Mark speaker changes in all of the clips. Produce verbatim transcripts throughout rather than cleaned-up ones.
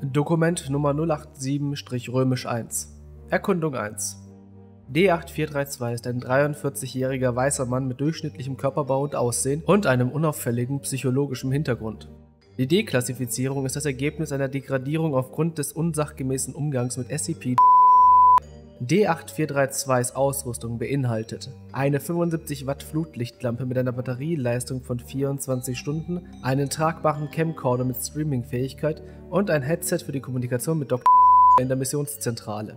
Speaker 1: Dokument Nummer null acht sieben eins. Erkundung eins. D acht vier drei zwei ist ein dreiundvierzigjähriger weißer Mann mit durchschnittlichem Körperbau und Aussehen und einem unauffälligen psychologischen Hintergrund. Die D-Klassifizierung ist das Ergebnis einer Degradierung aufgrund des unsachgemäßen Umgangs mit S C P. D acht vier drei zweis Ausrüstung beinhaltet eine fünfundsiebzig Watt Flutlichtlampe mit einer Batterieleistung von vierundzwanzig Stunden, einen tragbaren Camcorder mit Streaming-Fähigkeit und ein Headset für die Kommunikation mit Doktor in der Missionszentrale.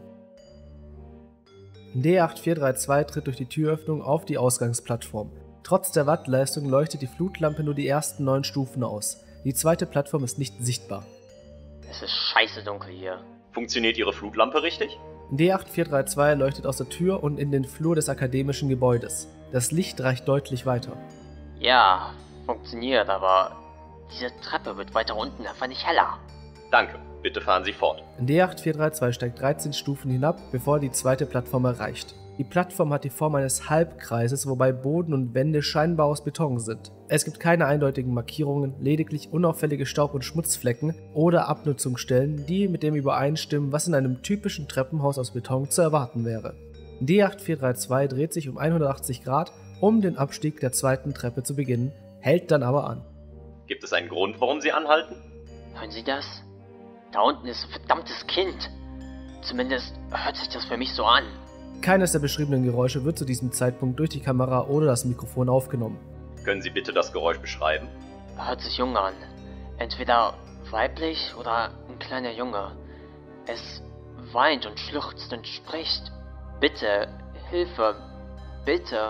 Speaker 1: D acht vier drei zwei tritt durch die Türöffnung auf die Ausgangsplattform. Trotz der Wattleistung leuchtet die Flutlampe nur die ersten neun Stufen aus. Die zweite Plattform ist nicht sichtbar.
Speaker 2: Es ist scheiße dunkel hier.
Speaker 3: Funktioniert Ihre Flutlampe richtig?
Speaker 1: D acht vier drei zwei leuchtet aus der Tür und in den Flur des akademischen Gebäudes. Das Licht reicht deutlich weiter.
Speaker 2: Ja, funktioniert, aber diese Treppe wird weiter unten einfach nicht heller.
Speaker 3: Danke, bitte fahren Sie fort.
Speaker 1: D acht vier drei zwei steigt dreizehn Stufen hinab, bevor er die zweite Plattform erreicht. Die Plattform hat die Form eines Halbkreises, wobei Boden und Wände scheinbar aus Beton sind. Es gibt keine eindeutigen Markierungen, lediglich unauffällige Staub- und Schmutzflecken oder Abnutzungsstellen, die mit dem übereinstimmen, was in einem typischen Treppenhaus aus Beton zu erwarten wäre. D acht vier drei zwei dreht sich um hundertachtzig Grad, um den Abstieg der zweiten Treppe zu beginnen, hält dann aber an.
Speaker 3: Gibt es einen Grund, warum Sie anhalten?
Speaker 2: Hören Sie das? Da unten ist ein verdammtes Kind. Zumindest hört sich das für mich so an.
Speaker 1: Keines der beschriebenen Geräusche wird zu diesem Zeitpunkt durch die Kamera oder das Mikrofon aufgenommen.
Speaker 3: Können Sie bitte das Geräusch beschreiben?
Speaker 2: Hört sich jung an. Entweder weiblich oder ein kleiner Junge. Es weint und schluchzt und spricht. Bitte, Hilfe, bitte.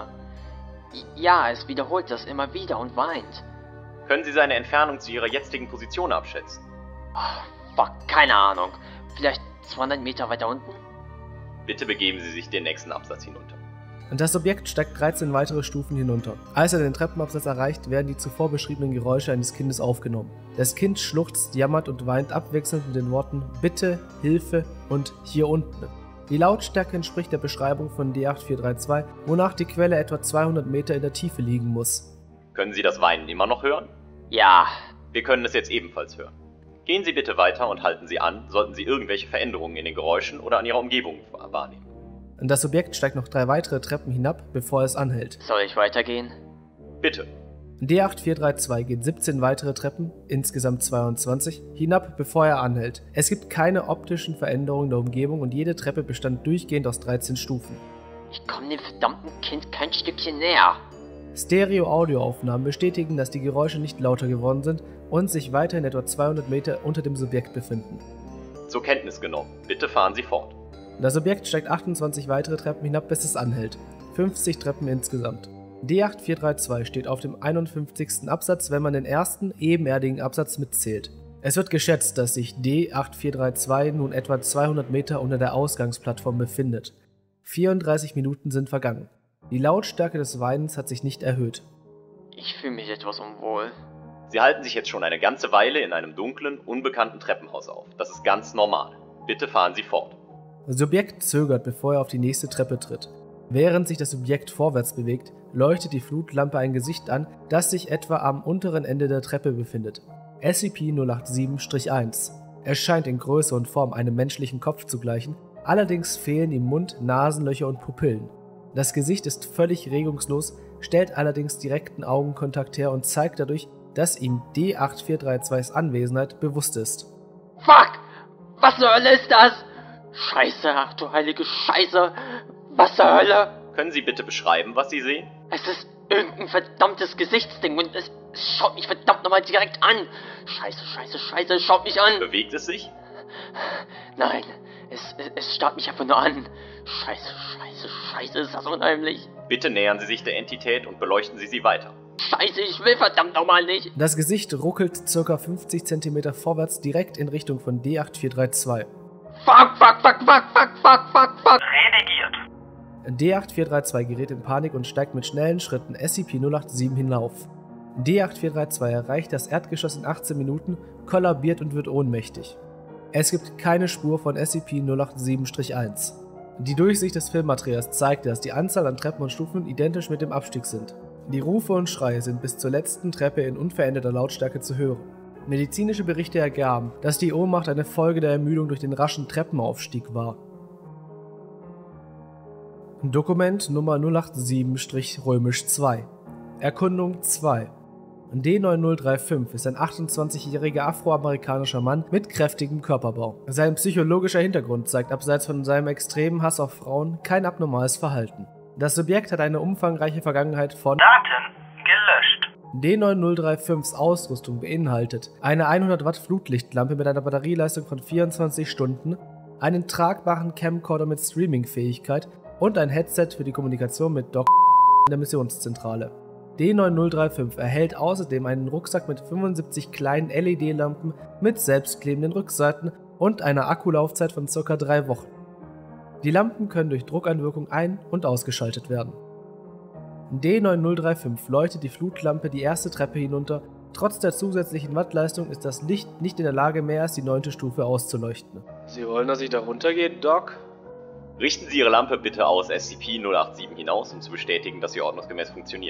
Speaker 2: Ja, es wiederholt das immer wieder und weint.
Speaker 3: Können Sie seine Entfernung zu Ihrer jetzigen Position abschätzen?
Speaker 2: Oh, fuck, keine Ahnung. Vielleicht zweihundert Meter weiter unten?
Speaker 3: Bitte begeben Sie sich den nächsten Absatz hinunter.
Speaker 1: Das Objekt steigt dreizehn weitere Stufen hinunter. Als er den Treppenabsatz erreicht, werden die zuvor beschriebenen Geräusche eines Kindes aufgenommen. Das Kind schluchzt, jammert und weint abwechselnd mit den Worten Bitte, Hilfe und hier unten. Die Lautstärke entspricht der Beschreibung von D acht vier drei zwei, wonach die Quelle etwa zweihundert Meter in der Tiefe liegen muss.
Speaker 3: Können Sie das Weinen immer noch hören?
Speaker 2: Ja.
Speaker 3: Wir können es jetzt ebenfalls hören. Gehen Sie bitte weiter und halten Sie an, sollten Sie irgendwelche Veränderungen in den Geräuschen oder an Ihrer Umgebung wahrnehmen.
Speaker 1: Das Objekt steigt noch drei weitere Treppen hinab, bevor es anhält.
Speaker 2: Soll ich weitergehen?
Speaker 3: Bitte.
Speaker 1: D acht vier drei zwei geht siebzehn weitere Treppen, insgesamt zweiundzwanzig, hinab, bevor er anhält. Es gibt keine optischen Veränderungen der Umgebung und jede Treppe bestand durchgehend aus dreizehn Stufen.
Speaker 2: Ich komme dem verdammten Kind kein Stückchen näher.
Speaker 1: Stereo-Audioaufnahmen bestätigen, dass die Geräusche nicht lauter geworden sind und sich weiterhin etwa zweihundert Meter unter dem Subjekt befinden.
Speaker 3: Zur Kenntnis genommen. Bitte fahren Sie fort.
Speaker 1: Das Objekt steigt achtundzwanzig weitere Treppen hinab, bis es anhält. fünfzig Treppen insgesamt. D acht vier drei zwei steht auf dem einundfünfzigsten Absatz, wenn man den ersten ebenerdigen Absatz mitzählt. Es wird geschätzt, dass sich D acht vier drei zwei nun etwa zweihundert Meter unter der Ausgangsplattform befindet. vierunddreißig Minuten sind vergangen. Die Lautstärke des Weinens hat sich nicht erhöht.
Speaker 2: Ich fühle mich etwas unwohl.
Speaker 3: Sie halten sich jetzt schon eine ganze Weile in einem dunklen, unbekannten Treppenhaus auf. Das ist ganz normal. Bitte fahren Sie fort.
Speaker 1: Das Subjekt zögert, bevor er auf die nächste Treppe tritt. Während sich das Subjekt vorwärts bewegt, leuchtet die Flutlampe ein Gesicht an, das sich etwa am unteren Ende der Treppe befindet. S C P null acht sieben eins. Es scheint in Größe und Form einem menschlichen Kopf zu gleichen, allerdings fehlen ihm Mund, Nasenlöcher und Pupillen. Das Gesicht ist völlig regungslos, stellt allerdings direkten Augenkontakt her und zeigt dadurch, dass ihm D acht vier drei zweis Anwesenheit bewusst ist.
Speaker 2: Fuck! Was zur Hölle ist das? Scheiße, ach du heilige Scheiße! Was zur Hölle?
Speaker 3: Können Sie bitte beschreiben, was Sie sehen?
Speaker 2: Es ist irgendein verdammtes Gesichtsding und es, es schaut mich verdammt nochmal direkt an. Scheiße, scheiße, scheiße, es schaut mich an.
Speaker 3: Bewegt es sich?
Speaker 2: Nein, es, es, es starrt mich einfach nur an. Scheiße, scheiße, scheiße, ist das unheimlich.
Speaker 3: Bitte nähern Sie sich der Entität und beleuchten Sie sie weiter.
Speaker 2: Scheiße, ich will verdammt nochmal nicht.
Speaker 1: Das Gesicht ruckelt ca. fünfzig Zentimeter vorwärts direkt in Richtung von D acht vier drei zwei.
Speaker 2: Fuck, fuck, fuck, fuck, fuck, fuck, fuck, fuck. Redigiert.
Speaker 1: D acht vier drei zwei gerät in Panik und steigt mit schnellen Schritten S C P null acht sieben hinauf. D acht vier drei zwei erreicht das Erdgeschoss in achtzehn Minuten, kollabiert und wird ohnmächtig. Es gibt keine Spur von S C P null acht sieben eins. Die Durchsicht des Filmmaterials zeigt, dass die Anzahl an Treppen und Stufen identisch mit dem Abstieg sind. Die Rufe und Schreie sind bis zur letzten Treppe in unveränderter Lautstärke zu hören. Medizinische Berichte ergaben, dass die Ohnmacht eine Folge der Ermüdung durch den raschen Treppenaufstieg war. Dokument Nummer null acht sieben zwei. Erkundung zwei. D neun null drei fünf ist ein achtundzwanzigjähriger afroamerikanischer Mann mit kräftigem Körperbau. Sein psychologischer Hintergrund zeigt abseits von seinem extremen Hass auf Frauen kein abnormales Verhalten. Das Subjekt hat eine umfangreiche Vergangenheit von
Speaker 4: Daten gelöscht.
Speaker 1: D neun null drei fünfs Ausrüstung beinhaltet eine hundert Watt Flutlichtlampe mit einer Batterieleistung von vierundzwanzig Stunden, einen tragbaren Camcorder mit Streaming-Fähigkeit und ein Headset für die Kommunikation mit Doc in der Missionszentrale. D neun null drei fünf erhält außerdem einen Rucksack mit fünfundsiebzig kleinen L E D-Lampen mit selbstklebenden Rückseiten und einer Akkulaufzeit von ca. drei Wochen. Die Lampen können durch Druckeinwirkung ein- und ausgeschaltet werden. D neun null drei fünf leuchtet die Flutlampe die erste Treppe hinunter. Trotz der zusätzlichen Wattleistung ist das Licht nicht in der Lage, mehr als die neunte Stufe auszuleuchten.
Speaker 5: Sie wollen, dass ich da runtergehe, Doc?
Speaker 3: Richten Sie Ihre Lampe bitte aus S C P null acht sieben hinaus, um zu bestätigen, dass sie ordnungsgemäß funktioniert.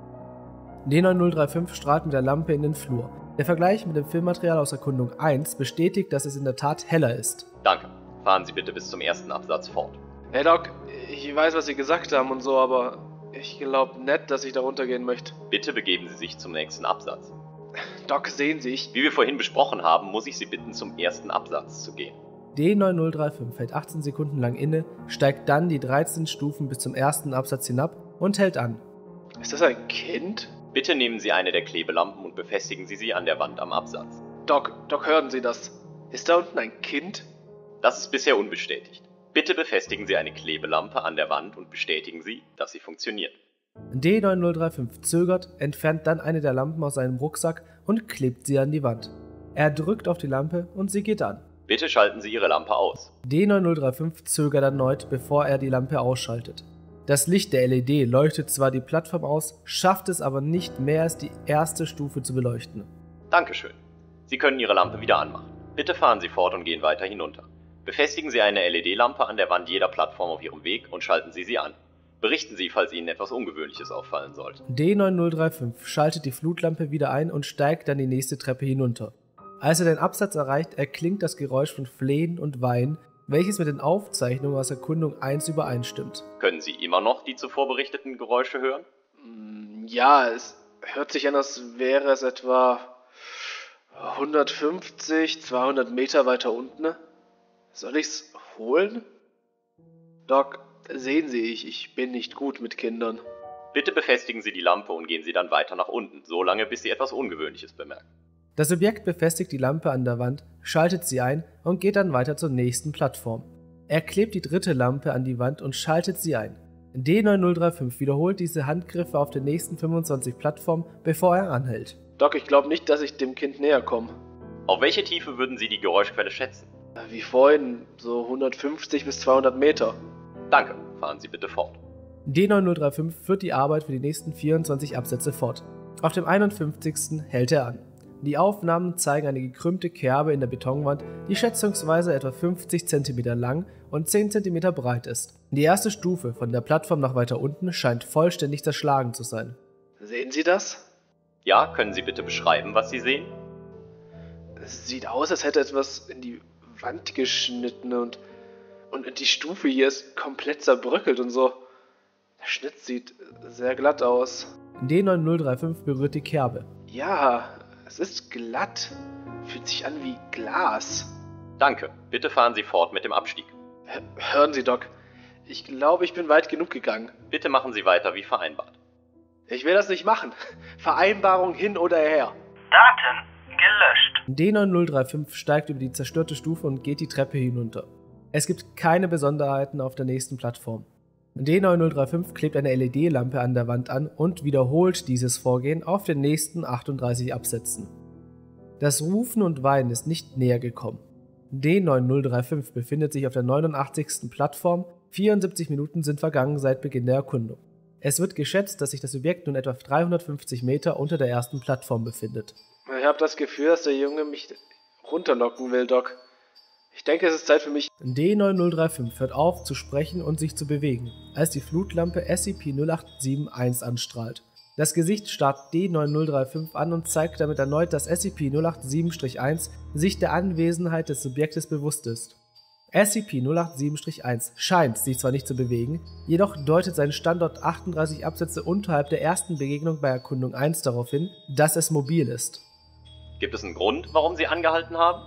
Speaker 1: D neun null drei fünf strahlt mit der Lampe in den Flur. Der Vergleich mit dem Filmmaterial aus Erkundung eins bestätigt, dass es in der Tat heller ist.
Speaker 3: Danke. Fahren Sie bitte bis zum ersten Absatz fort.
Speaker 5: Hey Doc, ich weiß, was Sie gesagt haben und so, aber ich glaube nicht, dass ich da runtergehen möchte.
Speaker 3: Bitte begeben Sie sich zum nächsten Absatz.
Speaker 5: Doc, sehen Sie, ich...
Speaker 3: Wie wir vorhin besprochen haben, muss ich Sie bitten, zum ersten Absatz zu gehen.
Speaker 1: D neun null drei fünf hält achtzehn Sekunden lang inne, steigt dann die dreizehn Stufen bis zum ersten Absatz hinab und hält an.
Speaker 5: Ist das ein Kind?
Speaker 3: Bitte nehmen Sie eine der Klebelampen und befestigen Sie sie an der Wand am Absatz.
Speaker 5: Doc, Doc, hören Sie das? Ist da unten ein Kind?
Speaker 3: Das ist bisher unbestätigt. Bitte befestigen Sie eine Klebelampe an der Wand und bestätigen Sie, dass sie funktioniert.
Speaker 1: D neun null drei fünf zögert, entfernt dann eine der Lampen aus seinem Rucksack und klebt sie an die Wand. Er drückt auf die Lampe und sie geht an.
Speaker 3: Bitte schalten Sie Ihre Lampe aus.
Speaker 1: D neun null drei fünf zögert erneut, bevor er die Lampe ausschaltet. Das Licht der L E D leuchtet zwar die Plattform aus, schafft es aber nicht mehr als die erste Stufe zu beleuchten.
Speaker 3: Dankeschön. Sie können Ihre Lampe wieder anmachen. Bitte fahren Sie fort und gehen weiter hinunter. Befestigen Sie eine L E D-Lampe an der Wand jeder Plattform auf Ihrem Weg und schalten Sie sie an. Berichten Sie, falls Ihnen etwas Ungewöhnliches auffallen sollte.
Speaker 1: D neun null drei fünf schaltet die Flutlampe wieder ein und steigt dann die nächste Treppe hinunter. Als er den Absatz erreicht, erklingt das Geräusch von Flehen und Weinen, welches mit den Aufzeichnungen aus Erkundung eins übereinstimmt.
Speaker 3: Können Sie immer noch die zuvor berichteten Geräusche hören?
Speaker 5: Ja, es hört sich an, als wäre es etwa hundertfünfzig, zweihundert Meter weiter unten. Soll ich's holen? Doc, sehen Sie, ich, ich bin nicht gut mit Kindern.
Speaker 3: Bitte befestigen Sie die Lampe und gehen Sie dann weiter nach unten, so lange bis Sie etwas Ungewöhnliches bemerken.
Speaker 1: Das Subjekt befestigt die Lampe an der Wand, schaltet sie ein und geht dann weiter zur nächsten Plattform. Er klebt die dritte Lampe an die Wand und schaltet sie ein. D neun null drei fünf wiederholt diese Handgriffe auf den nächsten fünfundzwanzig Plattformen, bevor er anhält.
Speaker 5: Doc, ich glaube nicht, dass ich dem Kind näher komme.
Speaker 3: Auf welche Tiefe würden Sie die Geräuschquelle schätzen?
Speaker 5: Wie vorhin, so hundertfünfzig bis zweihundert Meter.
Speaker 3: Danke, fahren Sie bitte fort.
Speaker 1: D neun null drei fünf führt die Arbeit für die nächsten vierundzwanzig Absätze fort. Auf dem einundfünfzigsten hält er an. Die Aufnahmen zeigen eine gekrümmte Kerbe in der Betonwand, die schätzungsweise etwa fünfzig Zentimeter lang und zehn Zentimeter breit ist. Die erste Stufe von der Plattform nach weiter unten scheint vollständig zerschlagen zu sein.
Speaker 5: Sehen Sie das?
Speaker 3: Ja, können Sie bitte beschreiben, was Sie sehen?
Speaker 5: Es sieht aus, als hätte etwas in die Wand geschnitten und, und die Stufe hier ist komplett zerbröckelt und so. Der Schnitt sieht sehr glatt aus.
Speaker 1: D neun null drei fünf berührt die Kerbe.
Speaker 5: Ja, es ist glatt. Fühlt sich an wie Glas.
Speaker 3: Danke. Bitte fahren Sie fort mit dem Abstieg.
Speaker 5: H- Hören Sie, Doc. Ich glaube, ich bin weit genug gegangen.
Speaker 3: Bitte machen Sie weiter wie vereinbart.
Speaker 5: Ich will das nicht machen. Vereinbarung hin oder her.
Speaker 4: Daten gelöscht.
Speaker 1: D neun null drei fünf steigt über die zerstörte Stufe und geht die Treppe hinunter. Es gibt keine Besonderheiten auf der nächsten Plattform. D neun null drei fünf klebt eine L E D-Lampe an der Wand an und wiederholt dieses Vorgehen auf den nächsten achtunddreißig Absätzen. Das Rufen und Weinen ist nicht näher gekommen. D neun null drei fünf befindet sich auf der neunundachtzigsten Plattform, vierundsiebzig Minuten sind vergangen seit Beginn der Erkundung. Es wird geschätzt, dass sich das Subjekt nun etwa dreihundertfünfzig Meter unter der ersten Plattform befindet.
Speaker 5: Ich habe das Gefühl, dass der Junge mich runterlocken will, Doc. Ich denke, es ist Zeit für mich.
Speaker 1: D neun null drei fünf hört auf zu sprechen und sich zu bewegen, als die Flutlampe S C P null acht sieben eins anstrahlt. Das Gesicht starrt D neun null drei fünf an und zeigt damit erneut, dass S C P null acht sieben eins sich der Anwesenheit des Subjektes bewusst ist. S C P null acht sieben eins scheint sich zwar nicht zu bewegen, jedoch deutet sein Standort achtunddreißig Absätze unterhalb der ersten Begegnung bei Erkundung eins darauf hin, dass es mobil ist.
Speaker 3: Gibt es einen Grund, warum Sie angehalten haben?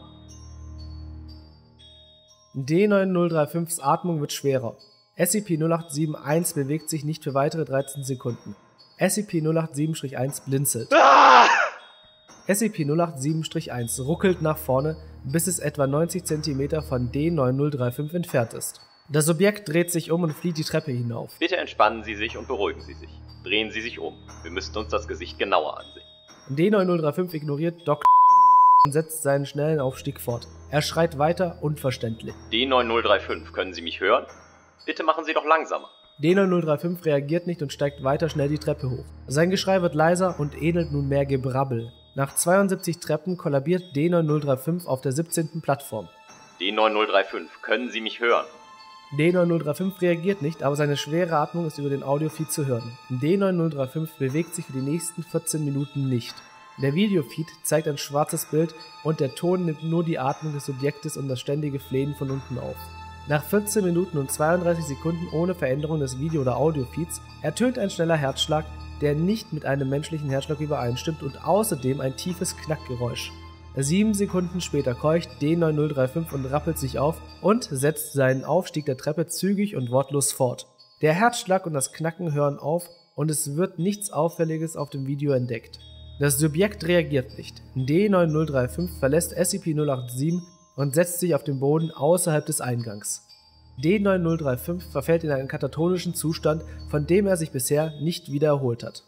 Speaker 1: D neun null drei fünfs Atmung wird schwerer. S C P null acht sieben eins bewegt sich nicht für weitere dreizehn Sekunden. S C P null acht sieben eins blinzelt.
Speaker 3: Ah!
Speaker 1: S C P null acht sieben eins ruckelt nach vorne, bis es etwa neunzig Zentimeter von D neun null drei fünf entfernt ist. Das Objekt dreht sich um und flieht die Treppe hinauf.
Speaker 3: Bitte entspannen Sie sich und beruhigen Sie sich. Drehen Sie sich um. Wir müssten uns das Gesicht genauer ansehen.
Speaker 1: D neun null drei fünf ignoriert Doktor und setzt seinen schnellen Aufstieg fort. Er schreit weiter, unverständlich.
Speaker 3: D neun null drei fünf, können Sie mich hören? Bitte machen Sie doch langsamer.
Speaker 1: D neun null drei fünf reagiert nicht und steigt weiter schnell die Treppe hoch. Sein Geschrei wird leiser und ähnelt nunmehr Gebrabbel. Nach zweiundsiebzig Treppen kollabiert D neun null drei fünf auf der siebzehnten Plattform.
Speaker 3: D neun null drei fünf, können Sie mich hören?
Speaker 1: D neun null drei fünf reagiert nicht, aber seine schwere Atmung ist über den Audiofeed zu hören. D neun null drei fünf bewegt sich für die nächsten vierzehn Minuten nicht. Der Videofeed zeigt ein schwarzes Bild und der Ton nimmt nur die Atmung des Subjektes und das ständige Flehen von unten auf. Nach vierzehn Minuten und zweiunddreißig Sekunden ohne Veränderung des Video- oder Audiofeeds ertönt ein schneller Herzschlag, der nicht mit einem menschlichen Herzschlag übereinstimmt und außerdem ein tiefes Knackgeräusch. Sieben Sekunden später keucht D neun null drei fünf und rappelt sich auf und setzt seinen Aufstieg der Treppe zügig und wortlos fort. Der Herzschlag und das Knacken hören auf und es wird nichts Auffälliges auf dem Video entdeckt. Das Subjekt reagiert nicht. D neun null drei fünf verlässt S C P null acht sieben und setzt sich auf den Boden außerhalb des Eingangs. D neun null drei fünf verfällt in einen katatonischen Zustand, von dem er sich bisher nicht wieder erholt hat.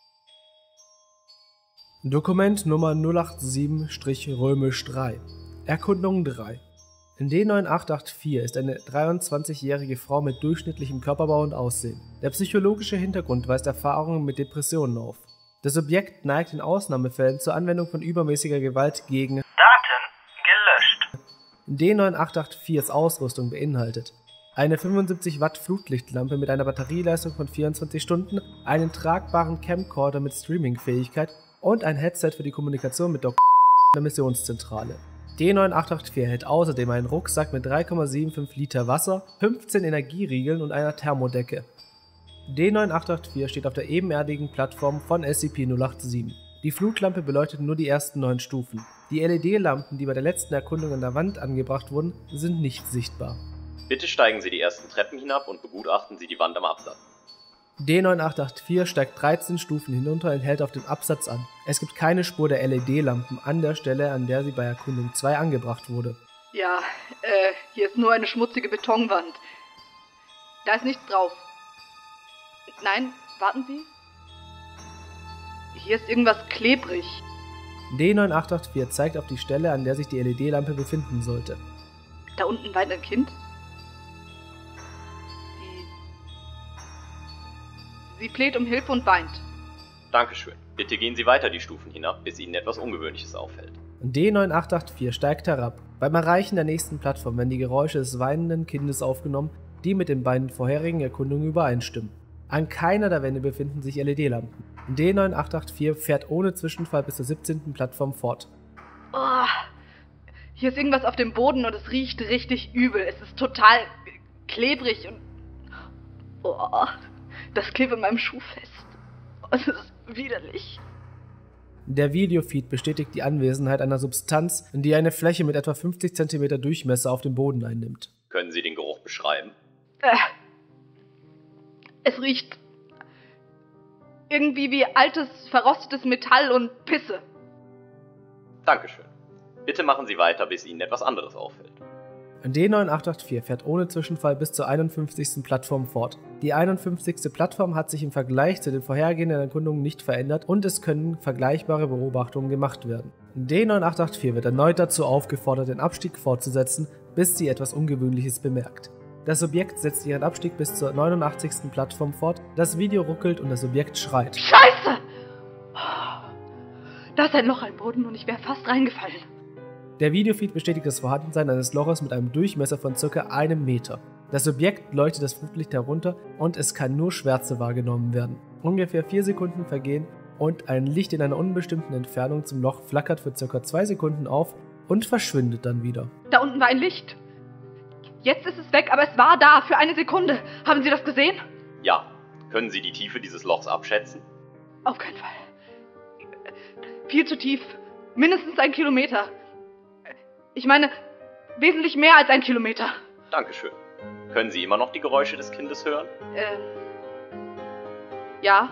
Speaker 1: Dokument Nummer null acht sieben drei. Erkundung drei. D neun acht acht vier ist eine dreiundzwanzigjährige Frau mit durchschnittlichem Körperbau und Aussehen. Der psychologische Hintergrund weist Erfahrungen mit Depressionen auf. Das Subjekt neigt in Ausnahmefällen zur Anwendung von übermäßiger Gewalt gegen
Speaker 4: Daten gelöscht.
Speaker 1: D neun acht acht viers Ausrüstung beinhaltet eine fünfundsiebzig Watt Flutlichtlampe mit einer Batterieleistung von vierundzwanzig Stunden, einen tragbaren Camcorder mit Streaming-Fähigkeit und ein Headset für die Kommunikation mit Doktor der Missionszentrale. D neun acht acht vier hält außerdem einen Rucksack mit drei Komma fünfundsiebzig Liter Wasser, fünfzehn Energieriegeln und einer Thermodecke. D neun acht acht vier steht auf der ebenerdigen Plattform von S C P null acht sieben. Die Flutlampe beleuchtet nur die ersten neun Stufen. Die L E D-Lampen, die bei der letzten Erkundung an der Wand angebracht wurden, sind nicht sichtbar.
Speaker 3: Bitte steigen Sie die ersten Treppen hinab und begutachten Sie die Wand am Absatz.
Speaker 1: D neun acht acht vier steigt dreizehn Stufen hinunter und hält auf dem Absatz an. Es gibt keine Spur der L E D-Lampen an der Stelle, an der sie bei Erkundung zwei angebracht wurde.
Speaker 6: Ja, äh, hier ist nur eine schmutzige Betonwand. Da ist nichts drauf. Nein, warten Sie. Hier ist irgendwas klebrig.
Speaker 1: D neun acht acht vier zeigt auf die Stelle, an der sich die L E D-Lampe befinden sollte.
Speaker 6: Da unten weint ein Kind. Sie, sie fleht um Hilfe und weint.
Speaker 3: Dankeschön. Bitte gehen Sie weiter die Stufen hinab, bis Ihnen etwas Ungewöhnliches auffällt.
Speaker 1: D neun acht acht vier steigt herab. Beim Erreichen der nächsten Plattform werden die Geräusche des weinenden Kindes aufgenommen, die mit den beiden vorherigen Erkundungen übereinstimmen. An keiner der Wände befinden sich L E D-Lampen. D neun acht acht vier fährt ohne Zwischenfall bis zur siebzehnten Plattform fort.
Speaker 6: Oh, hier ist irgendwas auf dem Boden und es riecht richtig übel. Es ist total klebrig und... Oh, das klebt in meinem Schuh fest. Es ist widerlich.
Speaker 1: Der Videofeed bestätigt die Anwesenheit einer Substanz, die eine Fläche mit etwa fünfzig Zentimeter Durchmesser auf dem Boden einnimmt.
Speaker 3: Können Sie den Geruch beschreiben?
Speaker 6: Äh, es riecht irgendwie wie altes, verrostetes Metall und Pisse.
Speaker 3: Dankeschön. Bitte machen Sie weiter, bis Ihnen etwas anderes auffällt.
Speaker 1: D neun acht acht vier fährt ohne Zwischenfall bis zur einundfünfzigsten Plattform fort. Die einundfünfzigste Plattform hat sich im Vergleich zu den vorhergehenden Erkundungen nicht verändert und es können vergleichbare Beobachtungen gemacht werden. D neun acht acht vier wird erneut dazu aufgefordert, den Abstieg fortzusetzen, bis sie etwas Ungewöhnliches bemerkt. Das Subjekt setzt ihren Abstieg bis zur neunundachtzigsten Plattform fort, das Video ruckelt und das Subjekt schreit.
Speaker 6: Scheiße! Da ist ein Loch im Boden und ich wäre fast reingefallen.
Speaker 1: Der Videofeed bestätigt das Vorhandensein eines Loches mit einem Durchmesser von ca. einem Meter. Das Objekt leuchtet das Flutlicht herunter und es kann nur Schwärze wahrgenommen werden. Ungefähr vier Sekunden vergehen und ein Licht in einer unbestimmten Entfernung zum Loch flackert für ca. zwei Sekunden auf und verschwindet dann wieder.
Speaker 6: Da unten war ein Licht. Jetzt ist es weg, aber es war da für eine Sekunde. Haben Sie das gesehen?
Speaker 3: Ja. Können Sie die Tiefe dieses Lochs abschätzen?
Speaker 6: Auf keinen Fall. Viel zu tief. Mindestens ein Kilometer. Ich meine, wesentlich mehr als ein Kilometer.
Speaker 3: Dankeschön. Können Sie immer noch die Geräusche des Kindes hören?
Speaker 6: Ähm. Ja.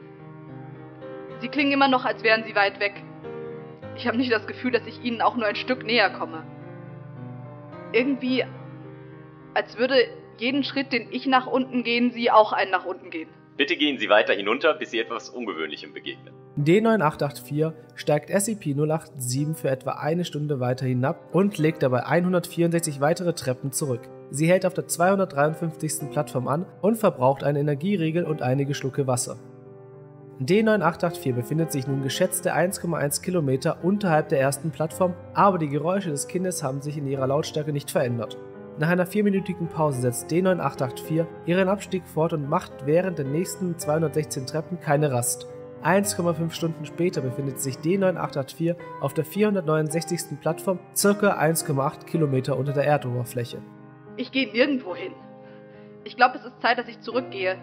Speaker 6: Sie klingen immer noch, als wären sie weit weg. Ich habe nicht das Gefühl, dass ich ihnen auch nur ein Stück näher komme. Irgendwie, als würde jeden Schritt, den ich nach unten gehen, sie auch einen nach unten gehen.
Speaker 3: Bitte gehen Sie weiter hinunter, bis Sie etwas Ungewöhnlichem begegnen.
Speaker 1: D neun acht acht vier steigt S C P null acht sieben für etwa eine Stunde weiter hinab und legt dabei hundertvierundsechzig weitere Treppen zurück. Sie hält auf der zweihundertdreiundfünfzigsten Plattform an und verbraucht einen Energieriegel und einige Schlucke Wasser. D neun acht acht vier befindet sich nun geschätzte eins Komma eins Kilometer unterhalb der ersten Plattform, aber die Geräusche des Kindes haben sich in ihrer Lautstärke nicht verändert. Nach einer vierminütigen Pause setzt D neun acht acht vier ihren Abstieg fort und macht während der nächsten zweihundertsechzehn Treppen keine Rast. eins Komma fünf Stunden später befindet sich D neun acht acht vier auf der vierhundertneunundsechzigsten Plattform, ca. eins Komma acht Kilometer unter der Erdoberfläche.
Speaker 6: Ich gehe nirgendwo hin. Ich glaube, es ist Zeit, dass ich zurückgehe.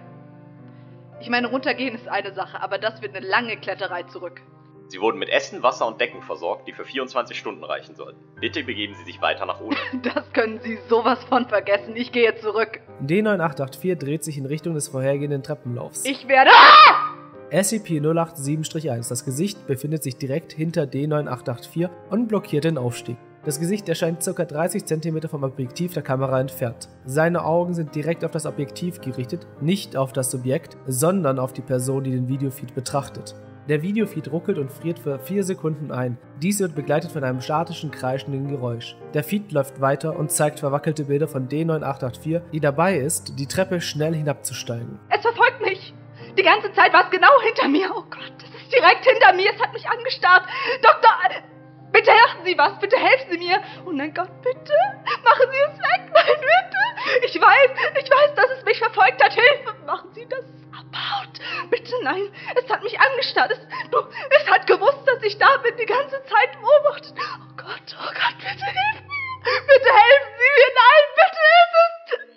Speaker 6: Ich meine, runtergehen ist eine Sache, aber das wird eine lange Kletterei zurück.
Speaker 3: Sie wurden mit Essen, Wasser und Decken versorgt, die für vierundzwanzig Stunden reichen sollten. Bitte begeben Sie sich weiter nach unten.
Speaker 6: Das können Sie sowas von vergessen. Ich gehe zurück.
Speaker 1: D neun acht acht vier dreht sich in Richtung des vorhergehenden Treppenlaufs.
Speaker 6: Ich werde... Ah!
Speaker 1: S C P null acht sieben eins, das Gesicht befindet sich direkt hinter D neun acht acht vier und blockiert den Aufstieg. Das Gesicht erscheint ca. dreißig Zentimeter vom Objektiv der Kamera entfernt. Seine Augen sind direkt auf das Objektiv gerichtet, nicht auf das Subjekt, sondern auf die Person, die den Videofeed betrachtet. Der Videofeed ruckelt und friert für vier Sekunden ein. Dies wird begleitet von einem statischen, kreischenden Geräusch. Der Feed läuft weiter und zeigt verwackelte Bilder von D neun acht acht vier, die dabei ist, die Treppe schnell hinabzusteigen.
Speaker 6: Es verfolgt mich! Die ganze Zeit war es genau hinter mir. Oh Gott, es ist direkt hinter mir. Es hat mich angestarrt. Doktor, bitte machen Sie was. Bitte helfen Sie mir. Oh mein Gott, bitte. Machen Sie es weg. Nein, bitte. Ich weiß, ich weiß, dass es mich verfolgt hat. Hilfe. Machen Sie das. Abhaut. Bitte, nein. Es hat mich angestarrt. Es, du, es hat gewusst, dass ich da bin. Die ganze Zeit beobachtet. Oh Gott, oh Gott, bitte helfen mir. Bitte helfen Sie mir. Nein, bitte hilf es.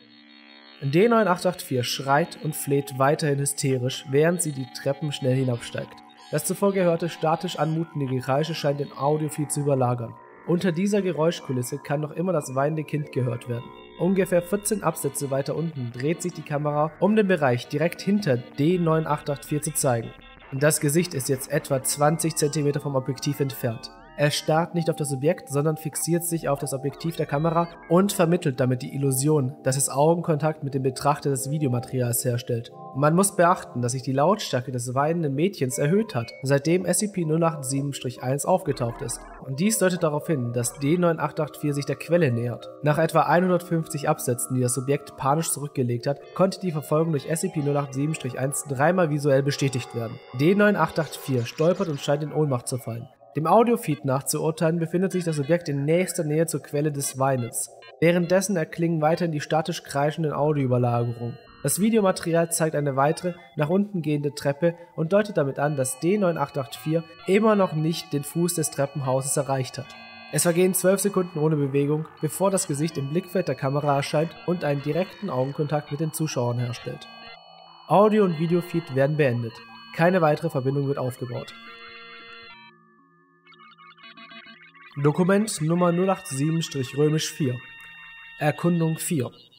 Speaker 1: D neun acht acht vier schreit und fleht weiterhin hysterisch, während sie die Treppen schnell hinabsteigt. Das zuvor gehörte statisch anmutende Gekreische scheint den Audiofeed zu überlagern. Unter dieser Geräuschkulisse kann noch immer das weinende Kind gehört werden. Ungefähr vierzehn Absätze weiter unten dreht sich die Kamera, um den Bereich direkt hinter D neun acht acht vier zu zeigen. Das Gesicht ist jetzt etwa zwanzig Zentimeter vom Objektiv entfernt. Er starrt nicht auf das Objekt, sondern fixiert sich auf das Objektiv der Kamera und vermittelt damit die Illusion, dass es Augenkontakt mit dem Betrachter des Videomaterials herstellt. Man muss beachten, dass sich die Lautstärke des weinenden Mädchens erhöht hat, seitdem S C P null acht sieben eins aufgetaucht ist. Und dies deutet darauf hin, dass D neun acht acht vier sich der Quelle nähert. Nach etwa hundertfünfzig Absätzen, die das Subjekt panisch zurückgelegt hat, konnte die Verfolgung durch S C P null acht sieben eins dreimal visuell bestätigt werden. D neun acht acht vier stolpert und scheint in Ohnmacht zu fallen. Dem Audiofeed nach zu urteilen befindet sich das Subjekt in nächster Nähe zur Quelle des Weinens. Währenddessen erklingen weiterhin die statisch kreischenden Audioüberlagerungen. Das Videomaterial zeigt eine weitere, nach unten gehende Treppe und deutet damit an, dass D neun acht acht vier immer noch nicht den Fuß des Treppenhauses erreicht hat. Es vergehen zwölf Sekunden ohne Bewegung, bevor das Gesicht im Blickfeld der Kamera erscheint und einen direkten Augenkontakt mit den Zuschauern herstellt. Audio- und Videofeed werden beendet. Keine weitere Verbindung wird aufgebaut. Dokument Nummer null acht sieben vier Erkundung vier